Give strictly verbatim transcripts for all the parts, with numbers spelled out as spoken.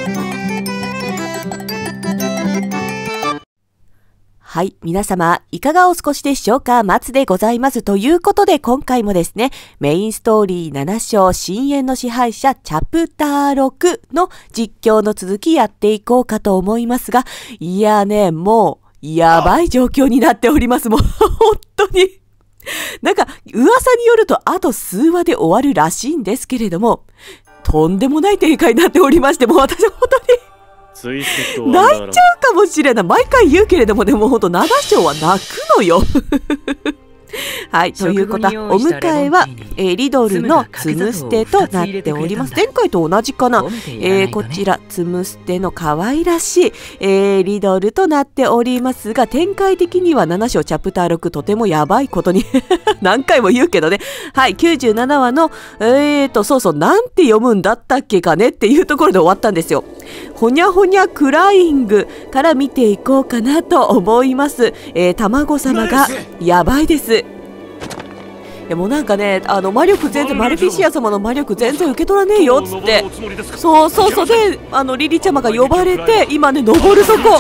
はい。皆様、いかがお過ごしでしょうか？松でございます。ということで、今回もですね、メインストーリーなな章、深淵の支配者、チャプターろくの実況の続きやっていこうかと思いますが、いやね、もう、やばい状況になっております。もう、本当に。なんか、噂によると、あと数話で終わるらしいんですけれども、とんでもない展開になっておりまして、もう私本当に、泣いちゃうかもしれない。毎回言うけれども、でも本当なな章は泣くのよ。はい。ということは、お迎えは、えー、リドルのツムステとなっております。前回と同じかな。えー、こちら、ツムステの可愛らしい、えー、リドルとなっておりますが、展開的にはなな章チャプターろく、とてもやばいことに、何回も言うけどね。はい。きゅうじゅうななわの、えーと、そうそう、なんて読むんだったっけかねっていうところで終わったんですよ。ほにゃほにゃクライングから見ていこうかなと思います。えー、卵様がやばいです。いやもうなんかね、あの魔力全然、マルフィシア様の魔力全然受け取らねえよっつって、そうそうそう、で、あのリリちゃまが呼ばれて、今ね、登るとこ。そう、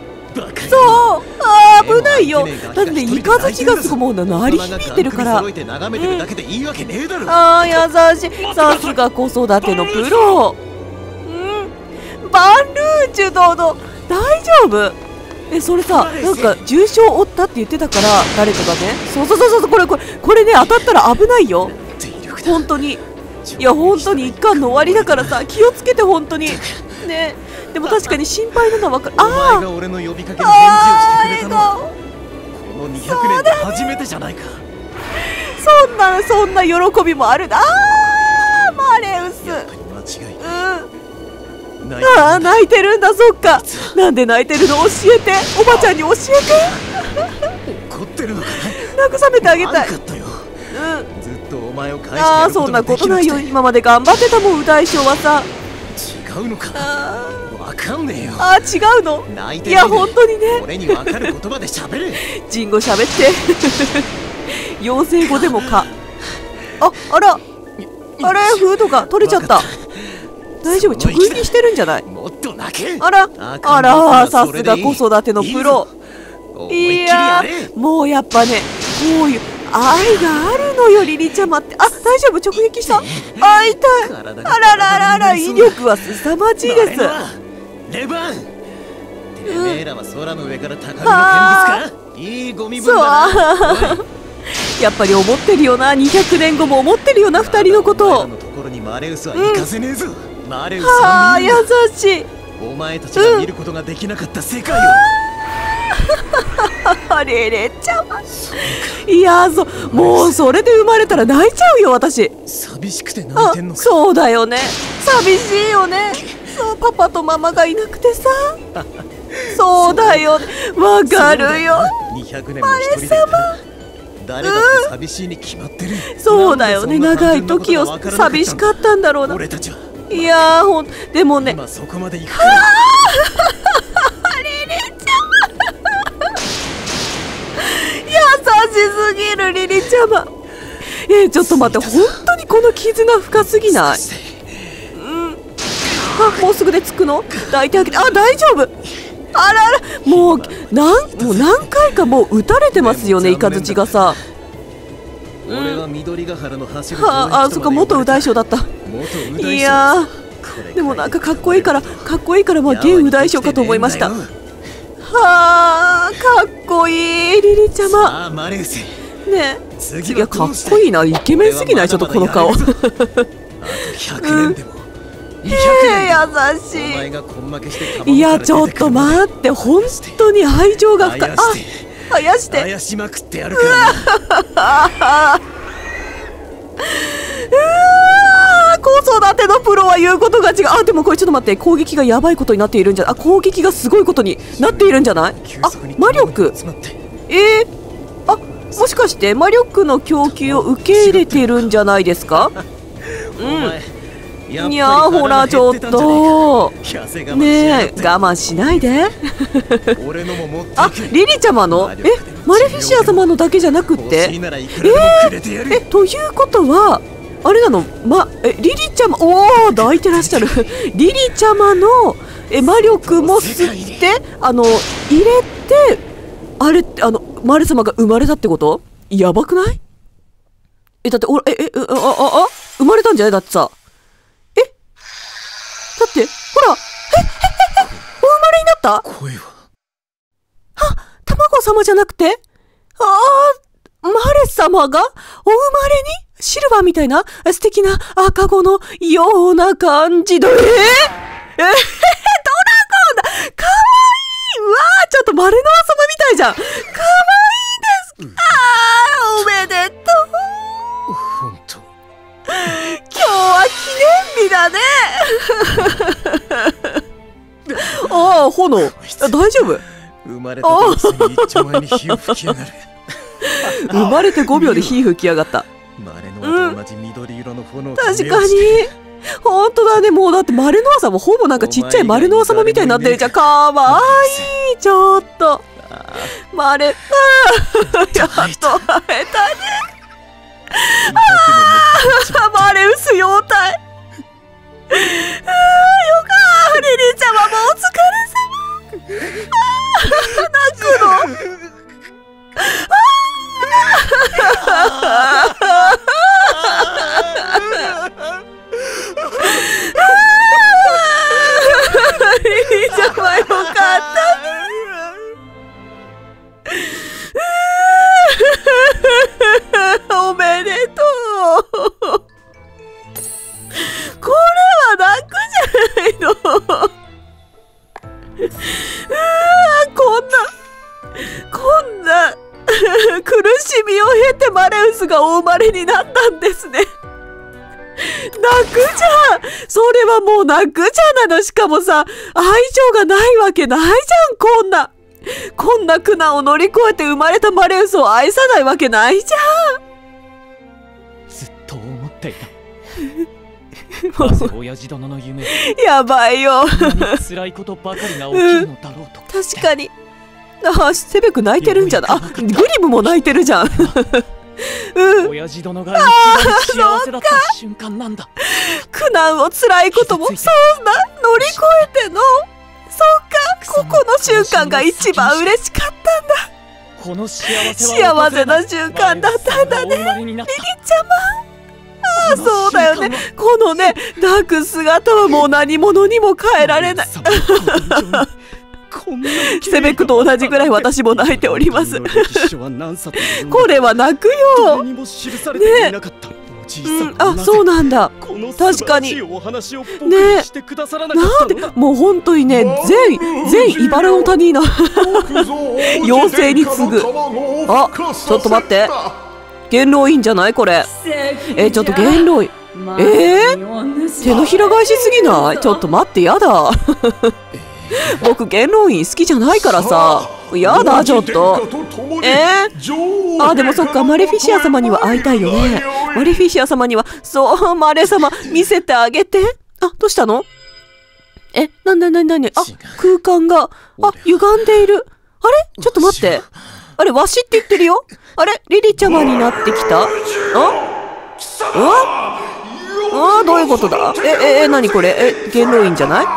あー危ないよ。だってね、イカズチがすごいもう鳴り響いてるから。うん、あー優しい。さすが子育てのプロ。バンルーチュ殿、大丈夫？え、それさ、なんか重傷を負ったって言ってたから、誰かがね。そうそうそうそう、これこれこれね、当たったら危ないよ。本当に。いや本当に一巻の終わりだからさ、気をつけて本当に。ね。でも確かに心配なのは分かる。ああ。お前が俺の呼びかけに返事をしてくれたのはこのにひゃくねんで初めてじゃないか。そんなそんな喜びもある。ああ、マレウス。うん。ああ、泣いてるんだ。そっか。なんで泣いてるの？教えて。おばちゃんに教えて。怒ってるのかな。慰めてあげたい。うん。ずっとお前を返してやることができなくて。ああ、そんなことないよ。今まで頑張ってたもん、大将はさ。違うのか。わかんねえよ。ああ、違うの。いや本当にね。俺にわかる言葉で喋れ。ジンゴ喋って。妖精語でもか。あ、あら。あれ、フードが取れちゃった。大丈夫？直撃してるんじゃない？あら、あら、さすが子育てのプロ。いやー、もうやっぱね、こういう愛があるのよ、リリちゃまって。あ、大丈夫？直撃した？あ、痛い。あらららら、威力は凄まじいです。レバン。てめえらは空の上から高みの見物か？いいゴミ分だな。やっぱり思ってるよな。にひゃくねんごも思ってるよな、二人のことを。はあ、優しい。お前たちが見ることができなかった世界を。あれれちゃま。いや、そもうそれで生まれたら泣いちゃうよ私。寂しくて泣いてんのか。そうだよね。寂しいよね。そう、パパとママがいなくてさ。そうだよ。わかるよ。マレ様。誰だって寂しいに決まってる。そうだよね。長い時を寂しかったんだろうな。俺たちはいやー、ほんでもね、今そこまで行くから。リリちゃま優しすぎる。リリちゃま、えー、ちょっと待って、本当にこの絆深すぎない？うん。あ、もうすぐで着くの？抱いてあげて。あ、大丈夫。あらら、もうなんもう何回かもう撃たれてますよね、イカズチがさ。俺は緑ヶ原の走る。はあ、あ、そっか、元右大将だった。いやー、でもなんかかっこいいからかっこいいからまあ現右大将かと思いました。はあ、かっこいいリリちゃま。ねえ、次はかっこいいな。イケメンすぎない？ちょっとこの顔。うん。優しい。いやちょっと待って、本当に愛情が深い。あ、あやして。あやしまくってやるから。子育てのプロは言うことが違う。あ、でもこれちょっと待って、攻撃がやばいことになっているんじゃ。あ、攻撃がすごいことになっているんじゃない？あ、魔力。えー、あ、もしかして魔力の供給を受け入れてるんじゃないですか？うん。いやー、ほらちょっとねえ、我慢しないで。あ、リリちゃまの、え、マレフィシア様のだけじゃなくって、えー、え、ということはあれなの、ま、え、リリちゃま、おー、抱いてらっしゃる。リリちゃまの、え、魔力も吸って、あの、入れて、あれって、あの、マレ様が生まれたってこと？やばくない？え、だって、お、え、え、あ、あ、あ、生まれたんじゃない？だってさ。え？だって、ほら、え、え、え、え、お生まれになった？ 声は。 あ、卵様じゃなくて？ああ、マレ様がお生まれにシルバーみたいな素敵な赤子のような感じで、えー、えー、ドラゴンだ！かわいい！うわー、ちょっとマレノア様みたいじゃん。かわいいです。あー、おめでとう。 ほんと。 今日は記念日だね。ああ、炎。大丈夫？ 生まれた時に一丁前に火を吹きやがる。 生まれてごびょうで火吹きやがった。 マレノアと同じ緑色の炎、 うん、確かに本当だね。もうだってマレノア様ほぼなんかちっちゃいマレノア様みたいになってるじゃん。かわいい。ちょっとマレ、あーやっと会えたね。あマレウス妖体。あーよかー。リリーちゃまもお疲れ様。泣くの？リリーちゃまよかったね。おめでとう。これは泣くじゃないの。こんなこんな苦しみを経てマレウスがお生まれになったんですね。泣くじゃん。それはもう泣くじゃなの。しかもさ、愛情がないわけないじゃん。こんなこんな苦難を乗り越えて生まれたマレウスを愛さないわけないじゃん。 ずっと思っていた。なぜ親父殿の夢やばいよ。 辛いことばかりが起きるのだろうと、 うん、確かに。ああ、セベク泣いてるんじゃない。あ、グリムも泣いてるじゃん。うん、 親父殿が一番幸せだった瞬間なんだ。 苦難を辛いこともそんな乗り越えての、そうか、ここの瞬間が一番嬉しかったんだ。 この幸せ幸せな瞬間だったんだね、リリちゃま。ああ、そうだよね。このね、泣く姿はもう何者にも変えられない。セベクと同じぐらい私も泣いております。これは泣くよ。ね、うん、あ、そうなんだ。確かに。ね、なんで、もう本当にね、全全茨の谷の妖精に次ぐ。あ、ちょっと待って。元老院じゃないこれ。え、ちょっと元老院。えー、手のひら返しすぎない？ちょっと待って、やだ。僕元老院好きじゃないからさ。やだ、ちょっと。えー、あ、でもそっか、マレフィシア様には会いたいよね。マレフィシア様には、そう、マレ様見せてあげて。あ、どうしたの？え、なになになになに？あ、空間が、あ、歪んでいる。あれ？ちょっと待って。あれ、わしって言ってるよ。あれ、リリちゃまになってきた？あ？あ？あ、どういうことだ？え、え、え、なにこれ？え、元老院じゃない？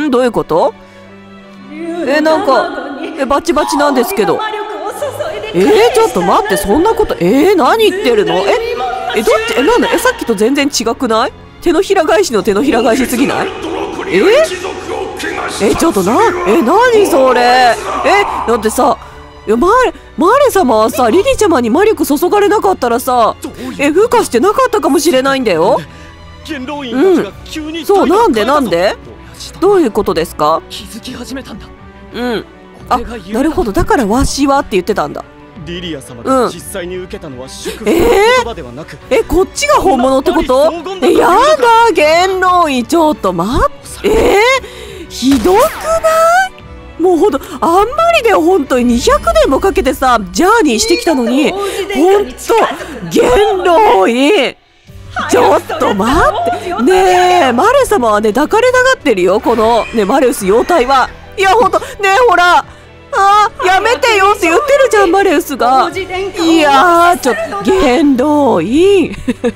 ん？どういうこと？え、なんか、え、バチバチなんですけど。えー、ちょっと待って、そんなこと、えー、何言ってるの？え、え、どっち、え、なんだ、え、さっきと全然違くない？手のひら返しの手のひら返しすぎない？えー、え、ちょっとな、え、何それ？え、だってさ、いや、マーレ、マーレ様はさ、リリちゃまに魔力注がれなかったらさ、え、孵化してなかったかもしれないんだよ。うん、そう、なんでなんで？どういうことですか？ 気づき始めたんだ。 うん。あ、なるほど。だからわしはって言ってたんだ。 リリア様が実際に受けたのは祝福の言葉ではなく、 えー、え、こっちが本物ってこと？え、やだ、元老院、ちょっと待って。えー、ひどくない？もうほんと、あんまりでほんとににひゃくねんもかけてさ、ジャーニーしてきたのに、ほんと、元老院、ちょっと待って。ねえ、マレ様はね、抱かれたがってるよ、この、ね、マレウス妖体は。いや、ほんと、ねえ、ほら、 あー、やめてよって言ってるじゃん、マレウスが。いやー、ちょっと元老院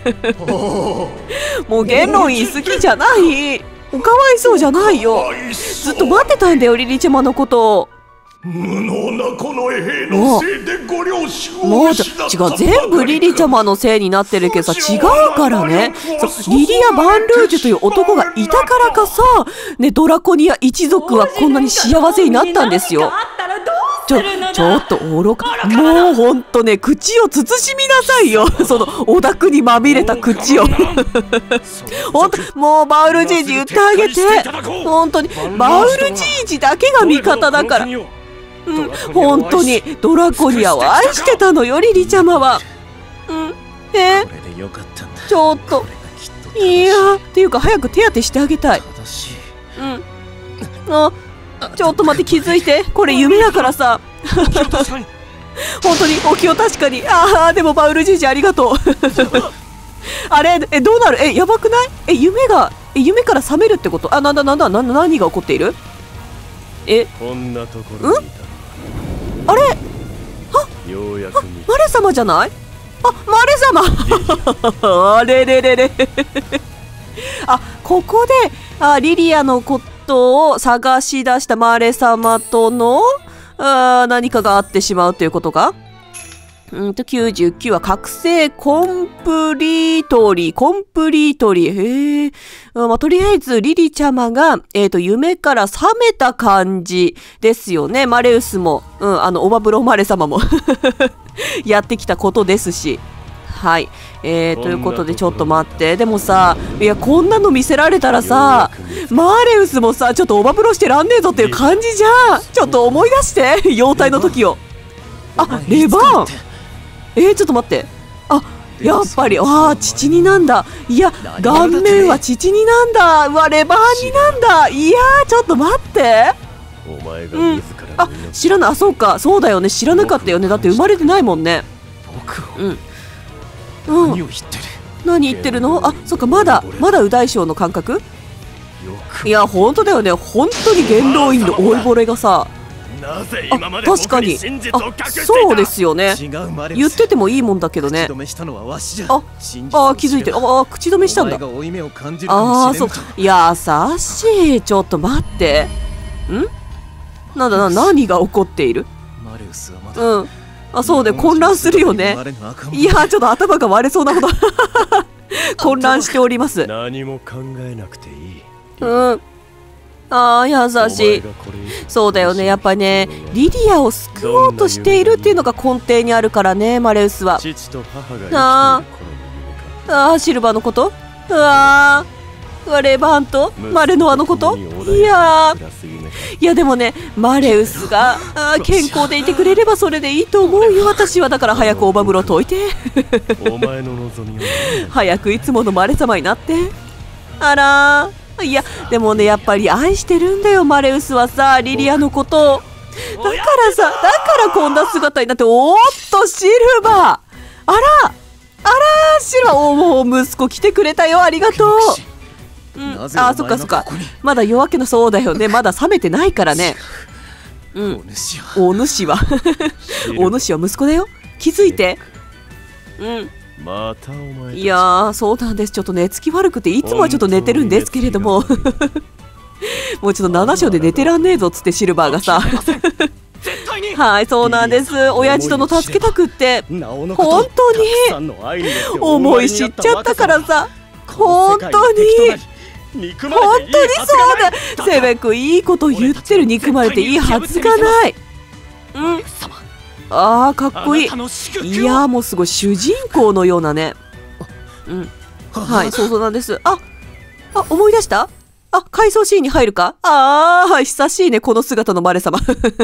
もう元老院好きじゃない。おかわいそうじゃないよ。ずっと待ってたんだよ、リリちゃまのことを。 無能なこの兵のせいでご両親をもう失った違う、全部リリちゃまのせいになってるけどさ、違うからね。そうリリア・バンルージュという男がいたからかさ、ね、ドラコニア一族はこんなに幸せになったんですよ。ちょ、ちょっと愚か。もうほんとね、口を慎みなさいよ。その、オダクにまみれた口を。ほんと、もうバウルじいじ言ってあげて。ほんとに、バウルじいじだけが味方だから。うん、本当にドラコニアを愛してたのよ、リリちゃまは。うん、えちょっと、いやっていうか早く手当てしてあげたい。うん、あ、ちょっと待って、気づいて、これ夢だからさ。本当にお気を確かに。ああ、でもバウルじいじありがとう。あれ、え、どうなる？え、やばくない？え、夢が、え、夢から覚めるってこと？あ、なんだなんだ、な、何が起こっている？え、 こんなところにいた。 あれ、あ、 ようやくマレ様じゃない？あ、マレ様。あれれれれ。あ、ここで、あ、リリアのことを探し出したマレ様との、あ、何かがあってしまうということか。うんと、きゅうじゅうきゅうは覚醒コンプリートリー、コンプリートリー。へえ。まあ、とりあえず、リリちゃまが、えっと、夢から覚めた感じですよね。マレウスも、うん、あの、オバブロマレ様も、やってきたことですし。はい。えー、ということで、ちょっと待って。でもさ、いや、こんなの見せられたらさ、マレウスもさ、ちょっとオバブロしてらんねえぞっていう感じじゃん。ちょっと思い出して、妖体の時を。あ、レバーン。えー、ちょっと待って。あ、やっぱり、ああ、父になんだ。いや、顔面は父になんだ。うわ、レバーになんだ。いやー、ちょっと待って。 お前がうん。あ、知らない。あ、そうか。そうだよね。知らなかったよね。だって生まれてないもんね。うん。うん。何言ってるの？あ、そっか、まだ、まだ右大将の感覚？いや、ほんとだよね。本当に元老院の老いぼれがさ、あ、確かに。あ、そうですよね。言っててもいいもんだけどね。あ、あ、気づいてる。ああ、口止めしたんだ。ああ、そう。優しい。ちょっと待って。ん？なんだな、何が起こっている？うん。あ、そうで、混乱するよね。いや、ちょっと頭が割れそうなほど混乱しております。 何も考えなくていい。 うん。ああ、優しい。そうだよね。やっぱね、リディアを救おうとしているっていうのが根底にあるからね、マレウスは。ああ、あ、シルバーのこと？うわー、レバンとマレノアのこと？いやー、いやでもね、マレウスがあ健康でいてくれればそれでいいと思うよ。私はだから早くオバブロ解いて。 お前の望みは早くいつものマレ様になって。あらー。いや、でもね、やっぱり愛してるんだよ、マレウスはさ、リリアのことを。だからさ、だからこんな姿になって、おーっと、シルバー。あら、あら、シルバー、おお、息子来てくれたよ、ありがとう。うん、あ、そっかそっか。まだ夜明けの、そうだよね、まだ覚めてないからね。うん、お主は、お主は息子だよ。気づいて。うん。 またお前いやー、そうなんです。ちょっと寝つき悪くていつもはちょっと寝てるんですけれどももうちょっとなな章で寝てらんねえぞっつってシルバーがさはい、そうなんです。親父との助けたくって本当に思い知っちゃったからさ、本当に本当にそうだ。セベ君いいこと言ってる。憎まれていいはずがない。うん、あー、かっこいい。いやー、もうすごい主人公のようなね。うん。はい、そうそうなんです。あ、あ、思い出した？あ、回想シーンに入るか？あー、久しいね、この姿のマレ様。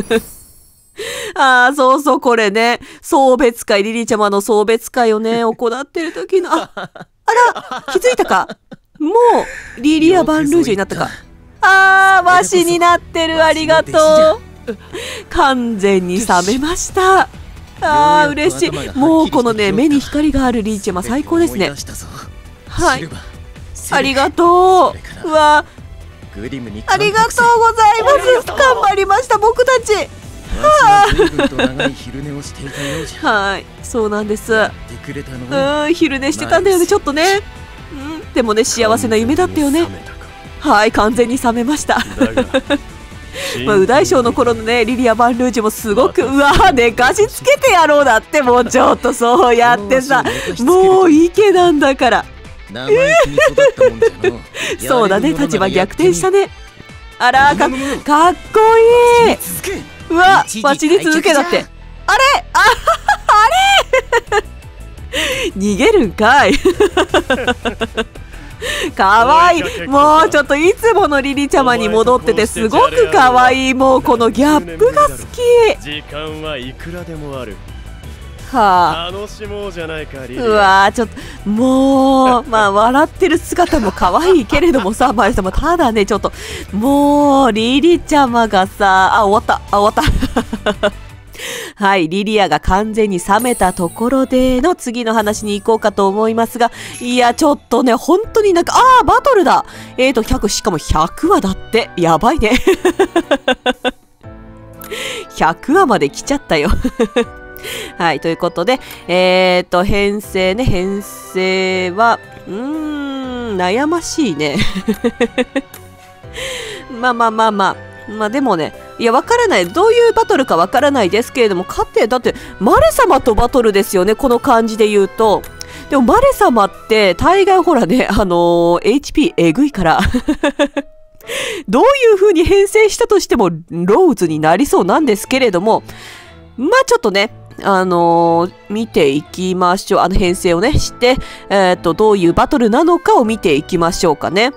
あー、そうそう、これね。送別会、リリーちゃまの送別会をね、行ってる時の、あ、あら、気づいたか？もう、リリア・バンルージュになったか。あー、和紙になってる、ありがとう。完全に冷めました。あー、嬉しい。もうこのね、目に光があるリーチェマ最高ですね。はい、ありがとう。うわ、ありがとうございます。頑張りました僕たち。 随分と長い昼寝をしていたようじゃ。 はい、そうなんです。 やってくれたのはうん、昼寝してたんだよね、ちょっとね。うん、でもね、幸せな夢だったよね。はい、完全に覚めました。まあ、右大将の頃のね、リリア・バンルージュもすごく、うわ、寝かしつけてやろうだって、もうちょっとそうやってさ、もう池なんだから。 生意気に育ったもんじゃの。 そうだね、立場逆転したね。あら、か、かっこいい。うわ、待ちに続けだって。あれ、あ、あれ逃げるんかい。かわいい。もうちょっといつものリリちゃまに戻っててすごくかわいい。もうこのギャップが好き。 時間はいくらでもある。 はあ、 楽しもうじゃないかリリ。 うわー、ちょっともうまあ笑ってる姿も可愛いけれどもさ、マリ様、ただね、ちょっともうリリちゃまがさ、あ、終わった、あ、終わったはい、リリアが完全に冷めたところでの次の話に行こうかと思いますが、いや、ちょっとね、本当になんか、あー、バトルだ。えーと、ひゃく、しかもひゃくわだって。やばいね。ひゃくわまで来ちゃったよ。はい、ということで、えーと、編成ね、編成は、うーん、悩ましいね。まあまあまあまあ、まあでもね、いや、わからない。どういうバトルかわからないですけれども、勝って、だって、マレ様とバトルですよね、この感じで言うと。でも、マレ様って、大概ほらね、あのー、エイチピー えぐいから。どういう風に編成したとしても、ローズになりそうなんですけれども、まあちょっとね、あのー、見ていきましょう。あの編成をね、して、えっと、どういうバトルなのかを見ていきましょうかね。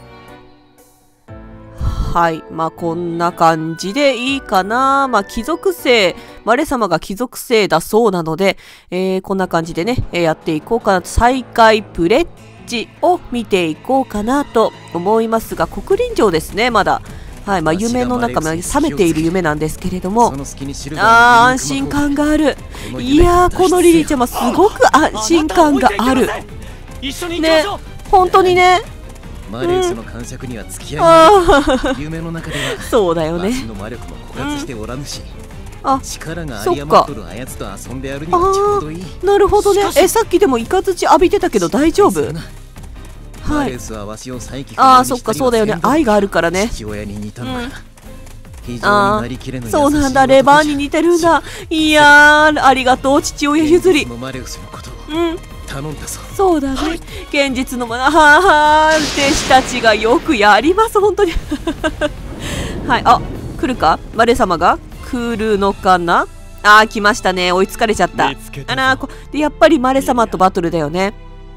はい。まあ、こんな感じでいいかな。まあ、貴族性、マレ様が貴族性だそうなので、えー、こんな感じでね、えー、やっていこうかなと。再開プレッジを見ていこうかなと思いますが、国臨城ですね、まだ。はい。まあ、夢の中、冷めている夢なんですけれども。あー、安心感がある。いやー、このリリちゃま、すごく安心感がある。ね、本当にね。 マリウスの感触には付き合いない。夢の中ではそうだよね。 の魔力も枯渇しておらぬし、 あ、 力が有り余っとるあやつと遊んでやるにはちょうどいい。 なるほどね。え、さっきでもイカズチ浴びてたけど大丈夫？はい。ああ、そっか、そうだよね。愛があるからね。 父親に似たのか。 ああ、そうなんだ。レバーに似てるんだ。いやー、ありがとう、父親譲り。うん。 頼んだぞ。 そうだね、はい、現実のもの、ははー、弟子たちがよくやります、本当に。はい、あ、来るか、マレ様が来るのかな。あー、来ましたね、追いつかれちゃった。あらこで、やっぱりマレ様とバトルだよね。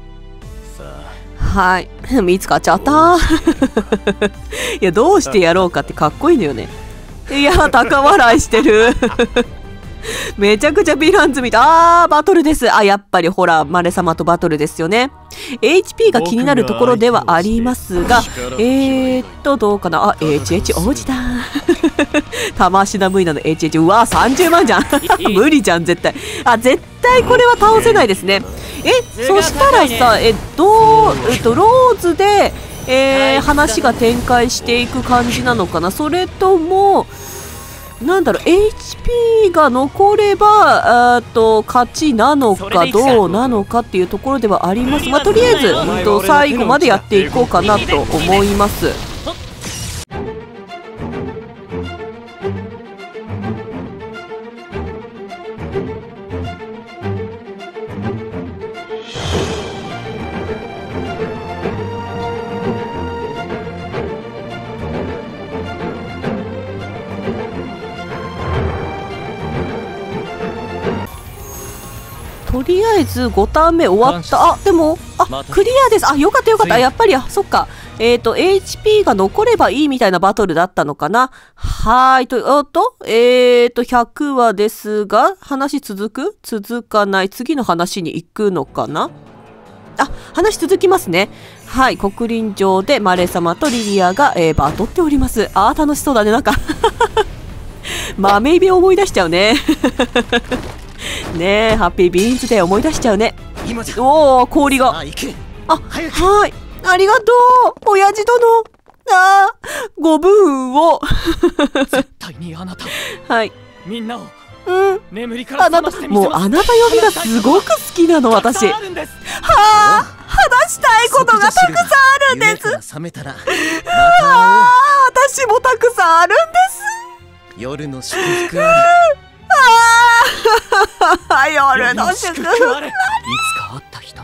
はい、見つかっちゃった。いや、どうしてやろうかってかっこいいのよね。いや、高笑いしてる。めちゃくちゃヴィランズみたい。あー、バトルです。あ、やっぱりほら、マレ様とバトルですよね。エイチピー が気になるところではありますが、えーっと、どうかな。あ、エイチエイチ 王子だ。玉シナムイナの エイチエイチ。うわー、さんじゅうまんじゃん。無理じゃん、絶対。あ、絶対これは倒せないですね。え、そしたらさ、え、どう、えっと、ローズで、えー、話が展開していく感じなのかな。それとも、なんだろう、エイチピー が残れば、あと勝ちなのかどうなのかっていうところではあります。まあ、とりあえず、うんと、最後までやっていこうかなと思います。とりあえずごターン目終わった。あ、でも、あ、クリアです。あ、よかったよかった。やっぱり、あ、そっか。えっと、エイチピー が残ればいいみたいなバトルだったのかな。はーい。と、おっと、えっと、ひゃくわですが、話続く？続かない。次の話に行くのかな？あ、話続きますね。はい。国臨城でマレ様とリリアが、えー、バトっております。あー、楽しそうだね。なんか、豆イベ思い出しちゃうね。ねえ、ハッピービーンズで思い出しちゃうね。おお、氷が。あ、はい。ありがとう、親父殿。ああ、ご武運を。 絶対にあなた。 はい。 みんなをうん。 眠りからあなた、もうあなた呼びがすごく好きなの、私。はあ、話したいことがたくさんあるんです。 覚めたら、また私もたくさんあるんです。 夜の祝福あれ。 ああ、夜の祝福あれ。いつか会った人。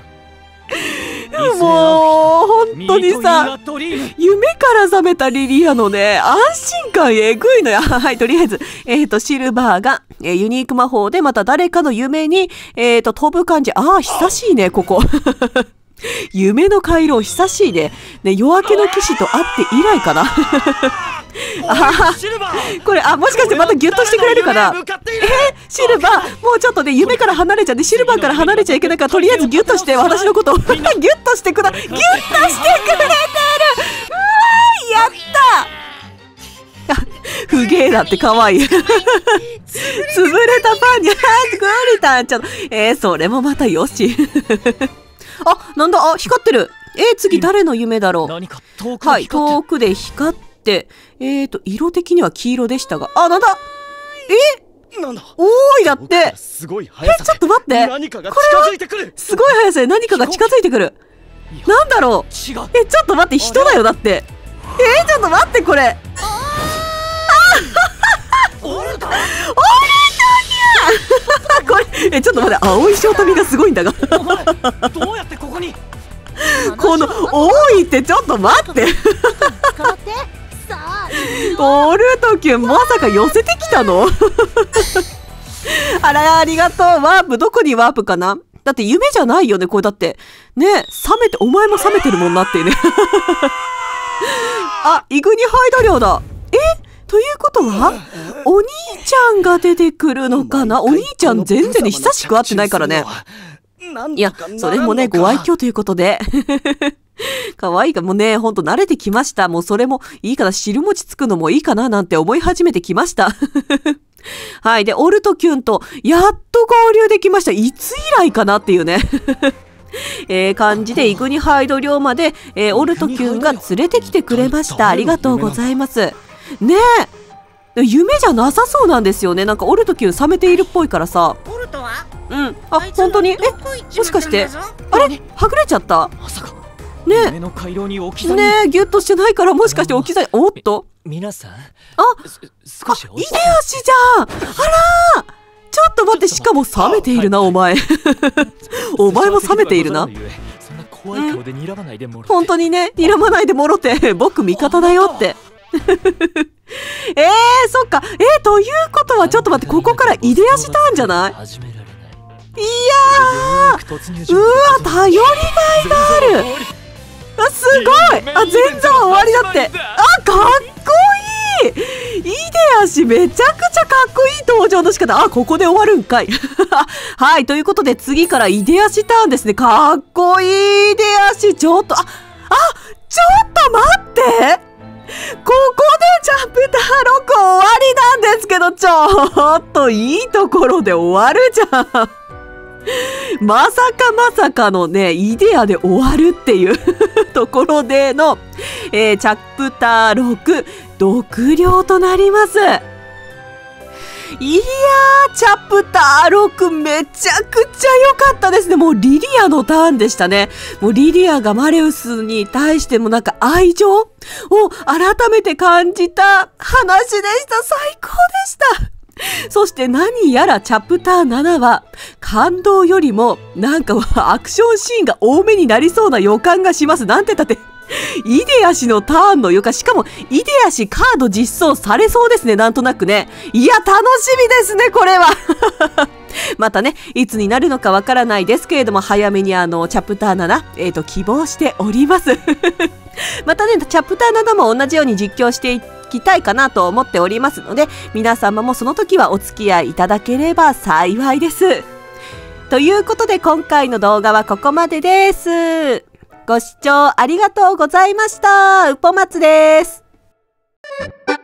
もう本当にさ、夢から覚めたリリアのね、安心感えぐいのよ。はい、とりあえず、えっと、シルバーが、えー、ユニーク魔法でまた誰かの夢に、えっと、飛ぶ感じ。ああ、久しいね、ここ。夢の回廊久しいね。ね、夜明けの騎士と会って以来かな。あこれ、あ、もしかしてまたギュッとしてくれるかな。えー、シルバー、もうちょっとね、夢から離れちゃって、シルバーから離れちゃいけないから、とりあえずギュッとして、私のことを、ギュッとしてくだ、ギュッとしてくれてる。うわー、やったあ、不芸だって可愛い。潰れたパンに、グリタンちゃん。えー、それもまたよし。あ、なんだ、あ、光ってる。えー、次誰の夢だろう。はい、遠くで光って、えーと、色的には黄色でしたが、あ、なんだえなんだおーいだって。 すごい速さ。 え、ちょっと待って。 何かが近づいてくる。 すごい速さで何かが近づいてくる。なんだろう。え、ちょっと待って、人だよ、だって。えー、ちょっと待って、これ。オルタニャこれ、え、ちょっと待って、青いショートミがすごいんだが。 どうやってここにこの、多いってちょっと待って。オルトキュン、まさか寄せてきたの。あら、ありがとう。ワープ、どこにワープかな。だって夢じゃないよね、これだって。ね、冷めて、お前も冷めてるもんなってね。あ、イグニハイド寮だ。えということは、お兄ちゃんが出てくるのかな。お兄ちゃん全然ね、久しく会ってないからね。いや、それもね、ご愛嬌ということで。可愛いかもね、ほんと慣れてきました。もうそれもいいかな、汁餅つくのもいいかななんて思い始めてきました。はい。で、オルトキュンと、やっと合流できました。いつ以来かなっていうね。えー、感じで、イグニハイド寮まで、えー、オルトキュンが連れてきてくれました。ありがとうございます。ねえ。夢じゃなさそうなんですよね。なんかオルトキュン冷めているっぽいからさ。うん。あ、本当にえもしかして、あれはぐれちゃったねえ。ねえ、ギュッとしてないから、もしかして置き去り、おっと皆さん。あ、 少しイデアシじゃん。あらー、ちょっと待って、しかも冷めているな、お前。お前も冷めているな。本当にね、睨まないでもろて、僕味方だよって。えー、そっか。えー、ということは、ちょっと待って、ここからイデアシターンじゃない？いやー、うわ、頼りがいがある。あ、すごい。あ、全然終わりだって。あ、かっこいい。イデアシめちゃくちゃかっこいい登場の仕方。あ、ここで終わるんかい。はい、ということで次からイデアシターンですね。かっこいいイデアシ。ちょっと、あ、あ、ちょっと待って。ここでチャプターろく終わりなんですけど、ちょっといいところで終わるじゃん。まさかまさかのね、イデアで終わるっていうところでの、えー、チャプターろく、読了となります。いやー、チャプターろくめちゃくちゃ良かったですね。もうリリアのターンでしたね。もうリリアがマレウスに対してもなんか愛情を改めて感じた話でした。最高でした。そして何やらチャプターななは感動よりもなんかアクションシーンが多めになりそうな予感がします。なんてだってイデアシのターンの予感、しかもイデアシカード実装されそうですね。なんとなくね。いや、楽しみですね、これは。またね、いつになるのかわからないですけれども、早めにあのチャプターなな、えっと希望しております。またね、チャプターななも同じように実況していきたいかなと思っておりますので、皆様もその時はお付き合いいただければ幸いです。ということで今回の動画はここまでです。ご視聴ありがとうございました。うぽまつです。